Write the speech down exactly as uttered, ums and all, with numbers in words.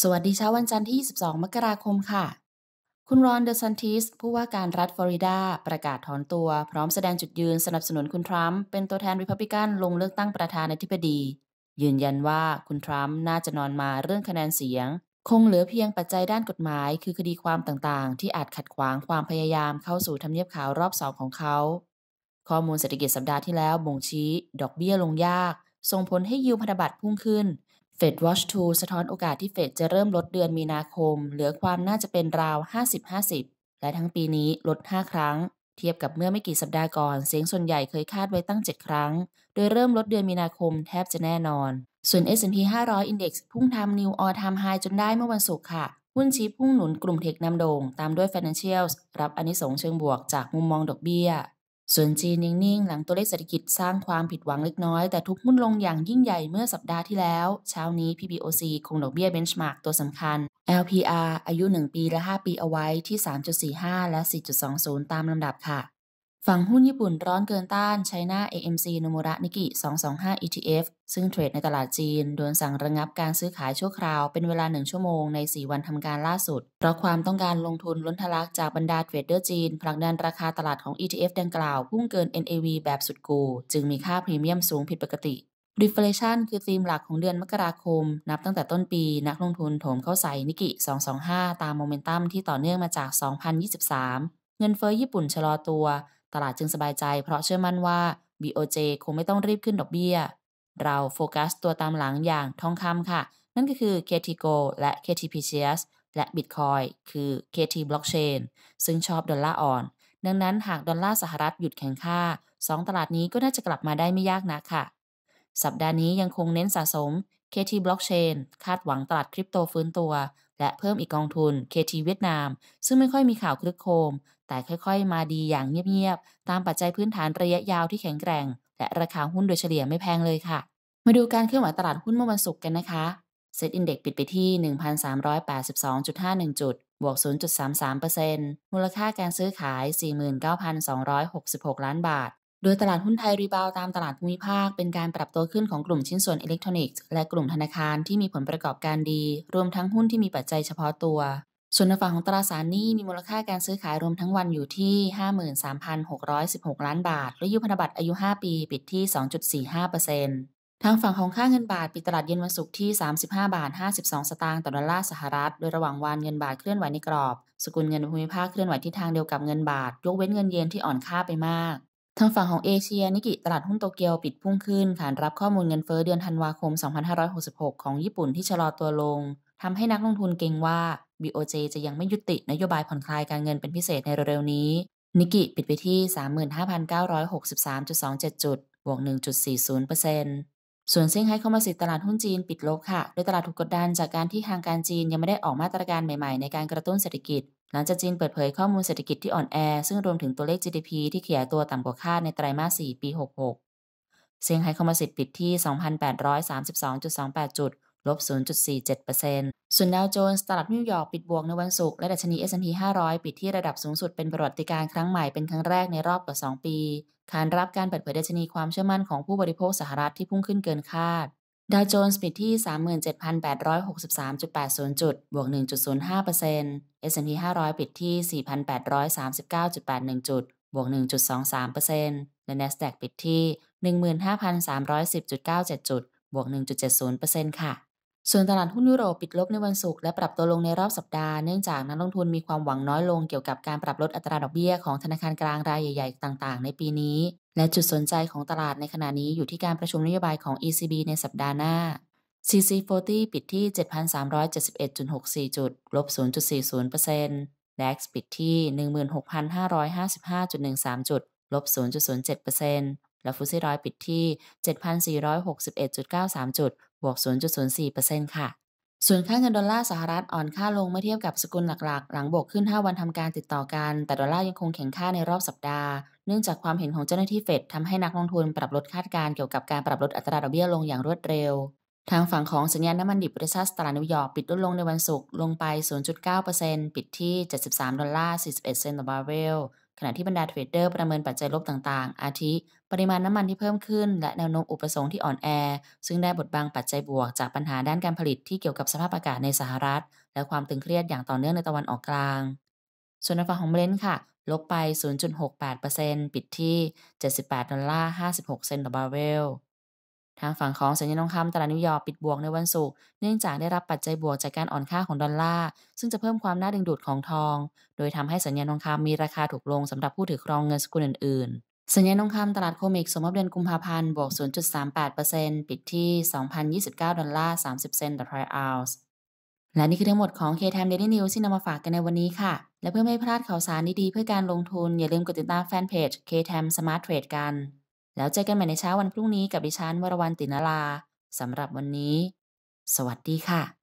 สวัสดีเช้าวันจันทร์ที่ ยี่สิบสอง มกราคมค่ะ คุณรอน เดซันติส ผู้ว่าการรัฐฟลอริดาประกาศถอนตัวพร้อมแสดงจุดยืนสนับสนุนคุณทรัมป์เป็นตัวแทนริพับลิกันลงเลือกตั้งประธานาธิบดี ยืนยันว่าคุณทรัมป์น่าจะนอนมาเรื่องคะแนนเสียง คงเหลือเพียงปัจจัยด้านกฎหมายคือคดีความต่างๆ ที่อาจขัดขวางความพยายามเข้าสู่ทำเนียบขาวรอบสองของเขา ข้อมูลเศรษฐกิจสัปดาห์ที่แล้วบ่งชี้ดอกเบี้ยลงยากส่งผลให้ยิลด์พันธบัตรพุ่งขึ้น Fed Watch ทู สะท้อนโอกาสที่เฟดจะเริ่มลดเดือนมีนาคมเหลือความน่าจะเป็นราว ห้าสิบ ห้าสิบ และทั้งปีนี้ลด ห้า ครั้งเทียบกับเมื่อไม่กี่สัปดาห์ก่อนเสียงส่วนใหญ่เคยคาดไว้ตั้ง เจ็ด ครั้งโดยเริ่มลดเดือนมีนาคมแทบจะแน่นอนส่วน เอส แอนด์ พี ห้าร้อย Index พุ่งทำ New All Time High จนได้เมื่อวันศุกร์ค่ะหุ้นชี้พุ่งหนุนกลุ่มเทคนำโด่งตามด้วย Financials รับอานิสงส์เชิงบวกจากมุมมองดอกเบี้ยส่วนจีนนิ่งๆหลังตัวเลขเศรษฐกิจสร้างความผิดหวังเล็กน้อยแต่ทุบหุ้นลงอย่างยิ่งใหญ่เมื่อสัปดาห์ที่แล้วเช้านี้ พี บี โอ ซี คงดอกเบี้ย Benchmark ตัวสำคัญ แอล พี อาร์ อายุหนึ่งปีและห้าปีเอาไว้ที่ สามจุดสี่ห้า และ สี่จุดสองศูนย์ ตามลำดับค่ะฝั่งหุ้นญี่ปุ่นร้อนเกินต้าน China เอ เอ็ม ซี Nomura Nikkei สองสองห้า อี ที เอฟ ซึ่งเทรดในตลาดจีนโดนสั่งระงับการซื้อขายชั่วคราวเป็นเวลาหนึ่งชั่วโมงในสี่วันทำการล่าสุดเพราะความต้องการลงทุนล้นทะลักจากบรรดาเทรดเดอร์จีนผลักดันราคาตลาดของ อี ที เอฟ ดังกล่าวพุ่งเกิน เอ็น เอ วี แบบสุดกูจึงมีค่าพรีเมียมสูงผิดปกติReflation คือธีมหลักของเดือนมกราคมนับตั้งแต่ต้นปีนักลงทุนโถมเข้าใส่นิกกิสองสองห้าตามโมเมนตัมที่ต่อเนื่องมาจาก สองพันยี่สิบสาม เงินเฟ้อญี่ปุ่นชะลอตัวตลาดจึงสบายใจเพราะเชื่อมั่นว่า บี โอ เจ คงไม่ต้องรีบขึ้นดอกเบี้ยเราโฟกัสตัวตามหลังอย่างทองคำค่ะนั่นก็คือ เค ที Gold และ เค ที Precious และ Bitcoin คือ เค ที Blockchain ซึ่งชอบดอลลาร์อ่อนดังนั้นหากดอลลาร์สหรัฐหยุดแข็งค่าสองตลาดนี้ก็น่าจะกลับมาได้ไม่ยากนักค่ะสัปดาห์นี้ยังคงเน้นสะสม เค ที Blockchain คาดหวังตลาดคริปโตฟื้นตัวและเพิ่มอีกกองทุน เค ที เวียดนามซึ่งไม่ค่อยมีข่าวคลึกโครมแต่ค่อยๆมาดีอย่างเงียบๆตามปัจจัยพื้นฐานระยะยาวที่แข็งแกร่งและราคาหุ้นโดยเฉลี่ยไม่แพงเลยค่ะมาดูการเคลื่อนไหวตลาดหุ้นเมื่อวันศุกร์กันนะคะเซ็ตอินเด็กซ์ปิดไปที่ หนึ่งพันสามร้อยแปดสิบสองจุดห้าหนึ่ง จุดบวก ศูนย์จุดสามสามเปอร์เซ็นต์ มูลค่าการซื้อขาย สี่หมื่นเก้าพันสองร้อยหกสิบหก ล้านบาทโดยตลาดหุ้นไทยรีบาวตามตลาดภูมิภาคเป็นการปรับตัวขึ้นของกลุ่มชิ้นส่วนอิเล็กทรอนิกส์และกลุ่มธนาคารที่มีผลประกอบการดีรวมทั้งหุ้นที่มีปัจจัยเฉพาะตัวส่วนในฝั่งของตราสารหนี้มีมูลค่าการซื้อขายรวมทั้งวันอยู่ที่ ห้าหมื่นสามพันหกร้อยสิบหก ล้านบาทและยิลด์พันธบัตรอายุ ห้า ปีปิดที่ สองจุดสี่ห้าเปอร์เซ็นต์ ทางฝั่งของค่าเงินบาทปิดตลาดเย็นวันศุกร์ที่ สามสิบห้าบาทห้าสิบสองสตางค์ต่อดอลลาร์สหรัฐโดยระหว่างวันเงินบาทเคลื่อนไหวในกรอบสกุลเงินภูมิภาคเคลื่อนไหวที่ทางเดียวกับเงินบาทยกเว้นเงินเยนที่อ่อนค่าไปมากทางฝั่งของเอเชียนิกกิตลาดหุ้นโตเกียวปิดพุ่งขึ้นขานรับข้อมูลเงินเฟ้อเดือนธันวาคมสองพันห้าร้อยหกสิบหกของญี่ปุ่นที่ชะลอตัวลงทำให้นักลงทุนเกรงว่า บี โอ เจ จะยังไม่ยุตินโยบายผ่อนคลายการเงินเป็นพิเศษในเร็วๆนี้นิกกิปิดไปที่ สามหมื่นห้าพันเก้าร้อยหกสิบสามจุดสองเจ็ด จุดบวก หนึ่งจุดสี่ศูนย์เปอร์เซ็นต์ ส่วนเซี่ยงไฮ้คอมโพสิตตลาดหุ้นจีนปิดลบค่ะโดยตลาดถูกกดดันจากการที่ทางการจีนยังไม่ได้ออกมาตรการใหม่ๆในการกระตุ้นเศรษฐกิจหลังจากจีนเปิดเผยข้อมูลเศรษฐกิจที่อ่อนแอซึ่งรวมถึงตัวเลข จี ดี พี ที่ขยายตัวต่ำกว่าคาดในไตรมาส สี่ ปี หกสิบหกเซี่ยงไฮ้คอมโพสิตปิดที่ สองพันแปดร้อยสามสิบสองจุดสองแปด จุดลบ ศูนย์จุดสี่เจ็ดเปอร์เซ็นต์ ส่วนดาวโจนส์ตลาดนิวยอร์กปิดบวกในวันศุกร์และดัชนี เอส แอนด์ พี ห้าร้อยปิดที่ระดับสูงสุดเป็นประวัติการณ์ครั้งใหม่เป็นครั้งแรกในรอบกว่าสองปีขานรับการเปิดเผยดัชนีความเชื่อมั่นของผู้บริโภคสหรัฐที่พุ่งขึ้นเกินคาดดาวโจนส์ปิดที่ สามหมื่นเจ็ดพันแปดร้อยหกสิบสามจุดแปดศูนย์ จุดบวก หนึ่งจุดศูนย์ห้าเปอร์เซ็นต์ เอส แอนด์ พี ห้าร้อยปิดที่ สี่พันแปดร้อยสามสิบเก้าจุดแปดหนึ่ง จุดบวก หนึ่งจุดสองสามเปอร์เซ็นต์ และ NASDAQ ปิดที่ หนึ่งหมื่นห้าพันสามร้อยสิบจุดเก้าเจ็ด จุดบวก หนึ่งจุดเจ็ดศูนย์เปอร์เซ็นต์ ค่ะส่วนตลาดหุ้นยุโรปปิดลบในวันศุกร์และปรับตัวลงในรอบสัปดาห์เนื่องจากนักลงทุนมีความหวังน้อยลงเกี่ยวกับการปรับลดอัตราดอกเบี้ยของธนาคารกลางรายใหญ่ๆต่างๆในปีนี้และจุดสนใจของตลาดในขณะนี้อยู่ที่การประชุมนโยบายของ อี ซี บี ในสัปดาห์หน้า ซี ซี สี่สิบ ปิดที่ เจ็ดพันสามร้อยเจ็ดสิบเอ็ดจุดหกสี่ จุดลบ ศูนย์จุดสี่ศูนย์เปอร์เซ็นต์ ดัค ปิดที่ หนึ่งหมื่นหกพันห้าร้อยห้าสิบห้าจุดหนึ่งสาม จุดลบ ศูนย์จุดศูนย์เจ็ดเปอร์เซ็นต์ และฟุตซี่ร้อยปิดที่ เจ็ดพันสี่ร้อยหกสิบเอ็ดจุดเก้าสาม จุดบวก ศูนย์จุดศูนย์สี่เปอร์เซ็นต์ ค่ะส่วนค่าเงินดอลลาร์สหรัฐอ่อนค่าลงเมื่อเทียบกับสกุลหลักๆหลังบวกขึ้นห้าวันทำการติดต่อกันแต่ดอลลาร์ยังคงแข็งค่าในรอบสัปดาห์เนื่องจากความเห็นของเจ้าหน้าที่เฟดทำให้นักลงทุนปรับลดคาดการณ์เกี่ยวกับการปรับลดอัตราดอกเบี้ยลงอย่างรวดเร็วทางฝั่งของสัญญาณน้ำมันดิบริษัทตลาดนิวยอร์กปิดลดลงในวันศุกร์ลงไป ศูนย์จุดเก้าเปอร์เซ็นต์ ปิดที่เจ็ดสิบสามดอลลาร์สี่สิบเอ็ดเซนต์ต่อบาร์เรลขณะที่บรรดาเทรดเดอร์ประเมินปัจจัยลบต่างๆอาทิปริมาณน้ำมันที่เพิ่มขึ้นและแนวโน้มอุปสงค์ที่อ่อนแอซึ่งได้บดบังปัจจัยบวกจากปัญหาด้านการผลิตที่เกี่ยวกับสภาพอากาศในสหรัฐและความตึงเครียดอย่างต่อเนื่องในตะวันออกกลางส่วนในฝั่งของเบรนท์ค่ะลบไป ศูนย์จุดหกแปดเปอร์เซ็นต์ ปิดที่เจ็ดสิบแปดดอลลาร์ห้าสิบหกเซนต์ต่อบาร์เรลทางฝั่งของสัญญาณทองคำตลาดนิวยอร์กปิดบวกในวันศุกร์เนื่องจากได้รับปัจจัยบวกจากการอ่อนค่าของดอลลาร์ซึ่งจะเพิ่มความน่าดึงดูดของทองโดยทำให้สัญญาณทองคำมีราคาถูกลงสำหรับผู้ถือครองเงินสกุลอื่นๆ สัญญาณทองคำตลาดโคเมกส์ส่งมอบเดือนกุมภาพันธ์บวก ศูนย์จุดสามแปดเปอร์เซ็นต์ ปิดที่ สองพันยี่สิบเก้า ดอลลาร์ สามสิบ เซนต์ต่อทรอยออนซ์และนี่คือทั้งหมดของ K-Time Daily News ที่นำมาฝากกันในวันนี้ค่ะ และเพื่อไม่ให้พลาดข่าวสารดีๆเพื่อการลงทุนอย่าลืมกดติดตามแฟนเพจ K-Time Smart Trade กัน แล้วเจอกันใหม่ในเช้าวันพรุ่งนี้กับดิฉันวรวรรณ ตินราสำหรับวันนี้ สวัสดีค่ะ